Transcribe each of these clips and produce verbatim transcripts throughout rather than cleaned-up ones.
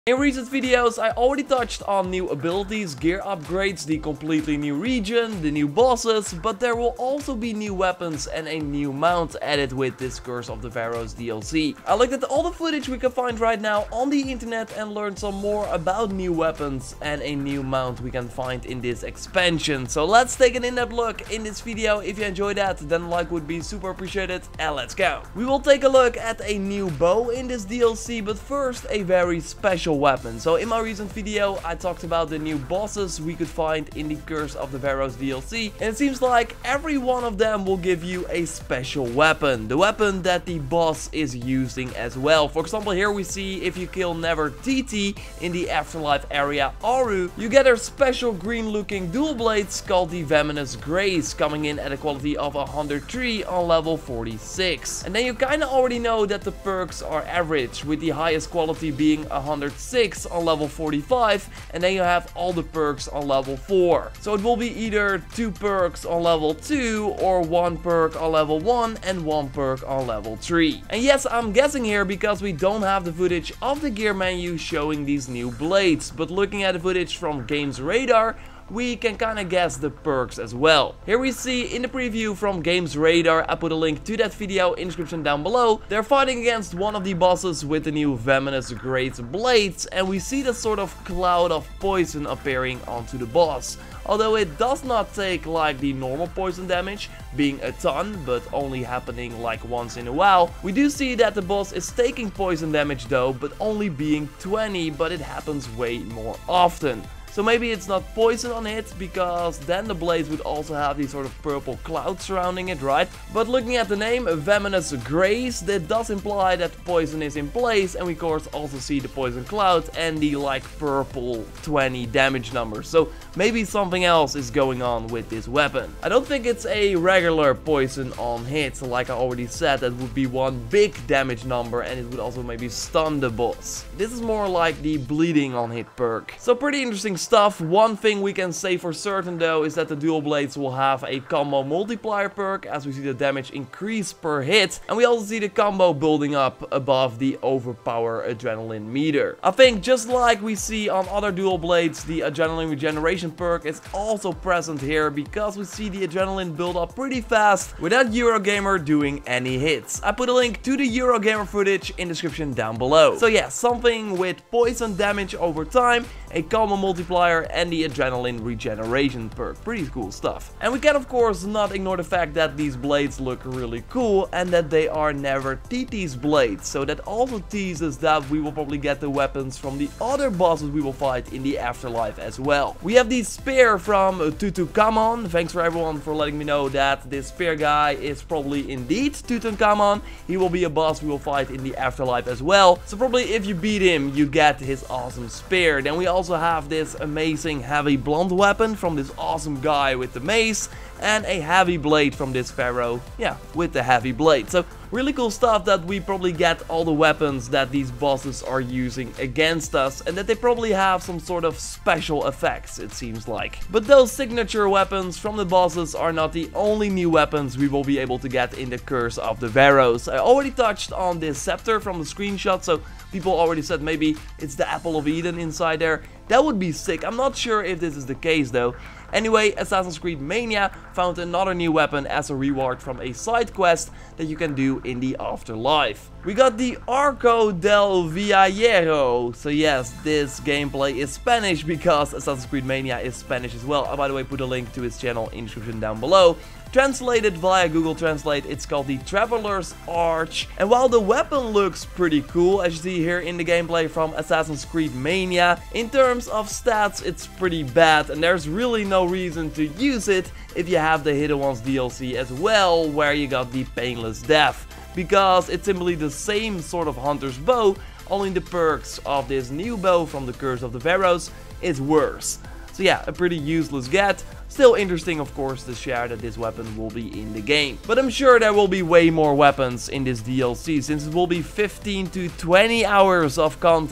In recent videos, I already touched on new abilities, gear upgrades, the completely new region, the new bosses, but there will also be new weapons and a new mount added with this Curse of the Pharaohs D L C. I looked at all the footage we can find right now on the internet and learned some more about new weapons and a new mount we can find in this expansion. So let's take an in-depth look in this video. If you enjoyed that, then a like would be super appreciated, and let's go. We will take a look at a new bow in this D L C, but first a very special weapon. So in my recent video I talked about the new bosses we could find in the Curse of the Pharaohs D L C, and it seems like every one of them will give you a special weapon, the weapon that the boss is using as well. For example, here we see if you kill Nefertiti in the Afterlife area Aru, you get her special green looking dual blades called the Venomous Grace, coming in at a quality of one hundred three on level forty-six. And then you kinda already know that the perks are average, with the highest quality being one hundred six on level forty-five, and then you have all the perks on level four. So it will be either two perks on level two or one perk on level one and one perk on level three. And yes, I'm guessing here because we don't have the footage of the gear menu showing these new blades, but looking at the footage from Games Radar, we can kinda guess the perks as well. Here we see in the preview from Games Radar, I put a link to that video in the description down below. They're fighting against one of the bosses with the new Venomous Grace blades, and we see the sort of cloud of poison appearing onto the boss. Although it does not take like the normal poison damage, being a ton, but only happening like once in a while. We do see that the boss is taking poison damage though, but only being twenty, but it happens way more often. So maybe it's not poison on hit, because then the blades would also have these sort of purple clouds surrounding it, right? But looking at the name, Venomous Grace, that does imply that poison is in place, and we of course also see the poison cloud and the like purple twenty damage number. So maybe something else is going on with this weapon. I don't think it's a regular poison on hit, like I already said, that would be one big damage number and it would also maybe stun the boss. This is more like the bleeding on hit perk. So pretty interesting stuff. One thing we can say for certain though is that the dual blades will have a combo multiplier perk, as we see the damage increase per hit, and we also see the combo building up above the overpower adrenaline meter. I think just like we see on other dual blades, the adrenaline regeneration perk is also present here, because we see the adrenaline build up pretty fast without Eurogamer doing any hits. I put a link to the Eurogamer footage in the description down below. So yeah, something with poison damage over time, a combo multiplier, and the adrenaline regeneration perk. Pretty cool stuff. And we can of course not ignore the fact that these blades look really cool and that they are Nefertiti's blades. So that also teases that we will probably get the weapons from the other bosses we will fight in the Afterlife as well. We have the spear from Tutankhamun. Thanks for everyone for letting me know that this spear guy is probably indeed Tutankhamun. He will be a boss we will fight in the Afterlife as well. So probably if you beat him, you get his awesome spear. Then we also also have this amazing heavy blunt weapon from this awesome guy with the mace, and a heavy blade from this pharaoh, yeah, with the heavy blade. So really cool stuff that we probably get all the weapons that these bosses are using against us, and that they probably have some sort of special effects, it seems like. But those signature weapons from the bosses are not the only new weapons we will be able to get in the Curse of the Pharaohs. I already touched on this scepter from the screenshot, so people already said maybe it's the Apple of Eden inside there. That would be sick. I'm not sure if this is the case though. Anyway, Assassin's Creed Mania found another new weapon as a reward from a side quest that you can do in the Afterlife. We got the Arco del Viajero. So yes, this gameplay is Spanish because Assassin's Creed Mania is Spanish as well. I, by the way, put a link to his channel in the description down below. Translated via Google Translate, it's called the Traveler's Arch. And while the weapon looks pretty cool, as you see here in the gameplay from Assassin's Creed Mania, in terms of stats it's pretty bad, and there's really no reason to use it if you have the Hidden Ones D L C as well, where you got the Painless Death, because it's simply the same sort of hunter's bow, only the perks of this new bow from the Curse of the Pharaohs is worse. So yeah, a pretty useless get. Still interesting of course to share that this weapon will be in the game. But I'm sure there will be way more weapons in this D L C, since it will be fifteen to twenty hours of content.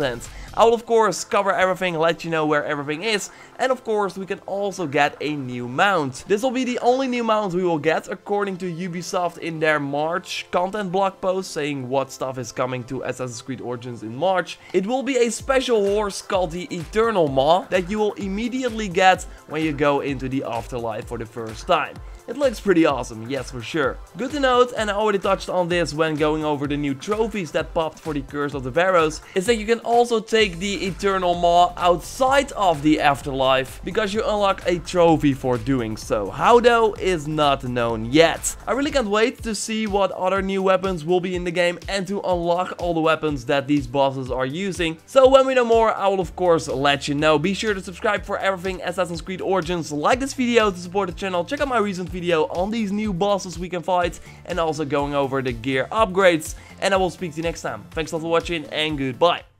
I will of course cover everything, let you know where everything is, and of course we can also get a new mount. This will be the only new mount we will get according to Ubisoft in their March content blog post saying what stuff is coming to Assassin's Creed Origins in March. It will be a special horse called the Eternal Maw that you will immediately get when you go into the afterlife for the first time. It looks pretty awesome, yes for sure. Good to note, and I already touched on this when going over the new trophies that popped for the Curse of the Pharaohs, is that you can also take the Eternal Maw outside of the afterlife, because you unlock a trophy for doing so. How though is not known yet. I really can't wait to see what other new weapons will be in the game and to unlock all the weapons that these bosses are using. So when we know more, I will of course let you know. Be sure to subscribe for everything Assassin's Creed Origins, like this video to support the channel, check out my recent video video on these new bosses we can fight, and also going over the gear upgrades, and I will speak to you next time. Thanks a lot for watching, and goodbye.